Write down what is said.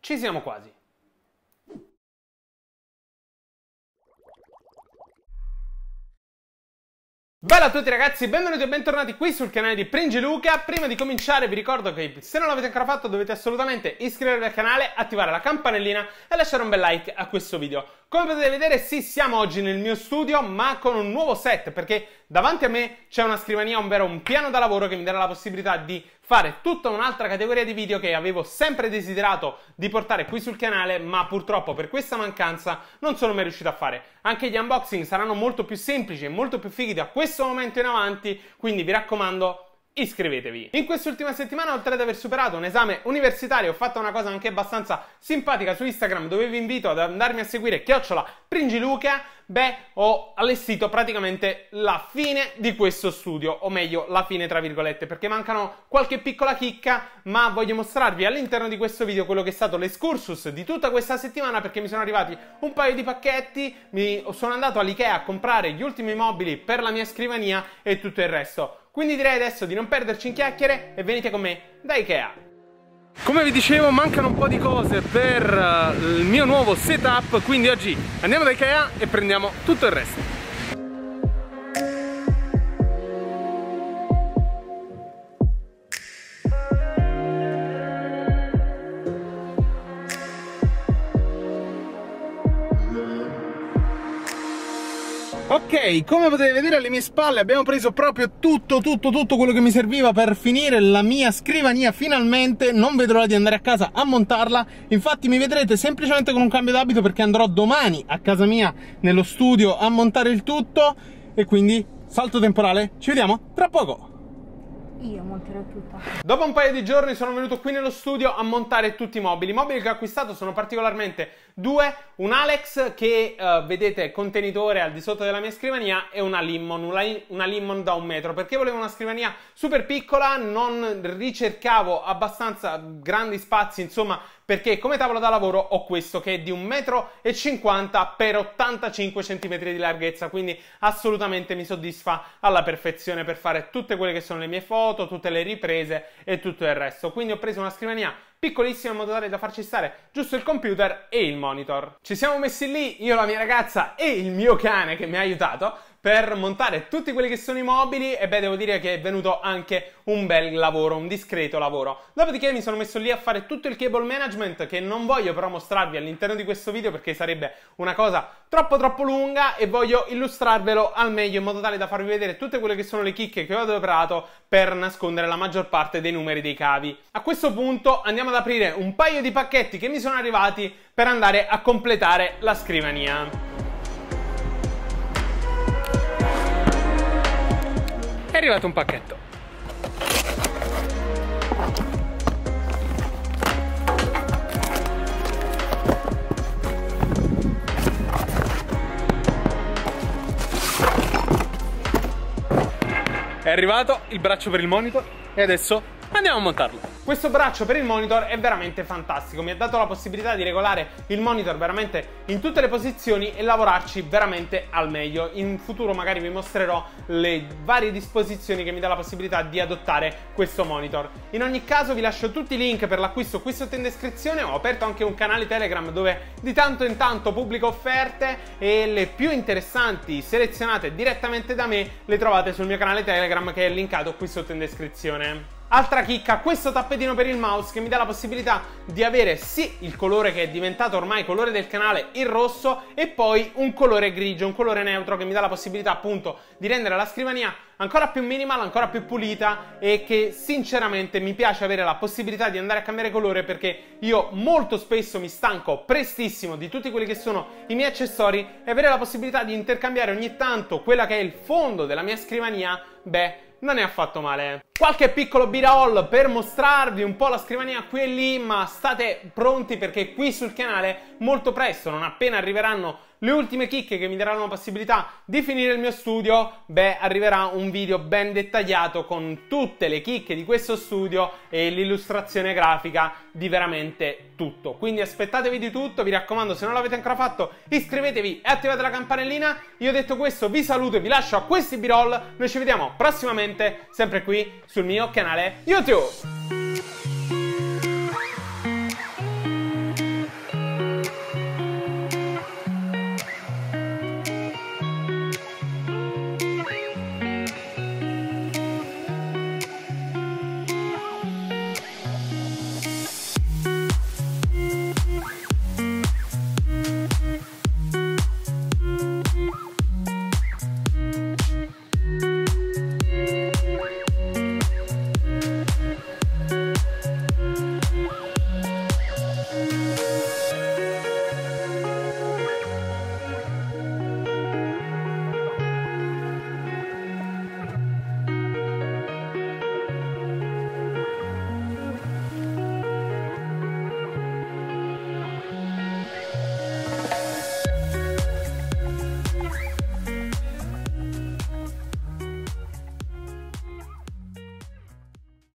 ci siamo quasi. Bella a tutti ragazzi, benvenuti e bentornati qui sul canale di Pringiluca. Prima di cominciare vi ricordo che se non l'avete ancora fatto dovete assolutamente iscrivervi al canale, attivare la campanellina e lasciare un bel like a questo video. Come potete vedere sì, siamo oggi nel mio studio ma con un nuovo set, perché davanti a me c'è una scrivania, ovvero un piano da lavoro che mi darà la possibilità di fare tutta un'altra categoria di video che avevo sempre desiderato di portare qui sul canale, ma purtroppo per questa mancanza non sono mai riuscito a fare. Anche gli unboxing saranno molto più semplici e molto più fighi da questo momento in avanti, quindi vi raccomando, iscrivetevi. In quest'ultima settimana, oltre ad aver superato un esame universitario, ho fatto una cosa anche abbastanza simpatica su Instagram, dove vi invito ad andarmi a seguire @Pringiluca. Ho allestito praticamente la fine di questo studio, o meglio la fine tra virgolette, perché mancano qualche piccola chicca, ma voglio mostrarvi all'interno di questo video quello che è stato l'escursus di tutta questa settimana, perché mi sono arrivati un paio di pacchetti, sono andato all'Ikea a comprare gli ultimi mobili per la mia scrivania e tutto il resto. Quindi direi adesso di non perderci in chiacchiere e venite con me da Ikea. Come vi dicevo, mancano un po' di cose per il mio nuovo setup, quindi oggi andiamo da Ikea e prendiamo tutto il resto. Ok, come potete vedere alle mie spalle abbiamo preso proprio tutto quello che mi serviva per finire la mia scrivania finalmente. Non vedo l'ora di andare a casa a montarla. Infatti mi vedrete semplicemente con un cambio d'abito, perché andrò domani a casa mia nello studio a montare il tutto. E quindi salto temporale, ci vediamo tra poco. Io monterò tutto. Dopo un paio di giorni sono venuto qui nello studio a montare tutti i mobili. I mobili che ho acquistato sono particolarmente due: un Alex che vedete contenitore al di sotto della mia scrivania, e una Limmon da 1 metro, perché volevo una scrivania super piccola, non ricercavo abbastanza grandi spazi, insomma, perché come tavolo da lavoro ho questo che è di 1,50 m per 85 cm di larghezza, quindi assolutamente mi soddisfa alla perfezione per fare tutte quelle che sono le mie foto, tutte le riprese e tutto il resto. Quindi ho preso una scrivania piccolissima in modo tale da farci stare giusto il computer e il monitor. Ci siamo messi lì, io, la mia ragazza e il mio cane che mi ha aiutato per montare tutti quelli che sono i mobili, e devo dire che è venuto anche un bel lavoro, un discreto lavoro. Dopodiché mi sono messo lì a fare tutto il cable management, che non voglio però mostrarvi all'interno di questo video perché sarebbe una cosa troppo lunga, e voglio illustrarvelo al meglio in modo tale da farvi vedere tutte quelle che sono le chicche che ho adoperato per nascondere la maggior parte dei numeri dei cavi. A questo punto andiamo ad aprire un paio di pacchetti che mi sono arrivati per andare a completare la scrivania. È arrivato un pacchetto. È arrivato il braccio per il monitor e adesso andiamo a montarlo. Questo braccio per il monitor è veramente fantastico, mi ha dato la possibilità di regolare il monitor veramente in tutte le posizioni e lavorarci veramente al meglio. In futuro magari vi mostrerò le varie disposizioni che mi dà la possibilità di adottare questo monitor. In ogni caso vi lascio tutti i link per l'acquisto qui sotto in descrizione. Ho aperto anche un canale Telegram dove di tanto in tanto pubblico offerte, e le più interessanti selezionate direttamente da me le trovate sul mio canale Telegram, che è linkato qui sotto in descrizione. Altra chicca, questo tappetino per il mouse che mi dà la possibilità di avere sì il colore che è diventato ormai colore del canale, il rosso, e poi un colore grigio, un colore neutro che mi dà la possibilità appunto di rendere la scrivania ancora più minimal, ancora più pulita, e che sinceramente mi piace avere la possibilità di andare a cambiare colore, perché io molto spesso mi stanco prestissimo di tutti quelli che sono i miei accessori, e avere la possibilità di intercambiare ogni tanto quella che è il fondo della mia scrivania, non è affatto male. Qualche piccolo B-roll per mostrarvi un po' la scrivania qui e lì, ma state pronti perché qui sul canale molto presto, non appena arriveranno le ultime chicche che mi daranno la possibilità di finire il mio studio, arriverà un video ben dettagliato con tutte le chicche di questo studio e l'illustrazione grafica di veramente tutto. Quindi aspettatevi di tutto, vi raccomando, se non l'avete ancora fatto iscrivetevi e attivate la campanellina. Io detto questo vi saluto e vi lascio a questi B-roll. Noi ci vediamo prossimamente sempre qui sul mio canale YouTube.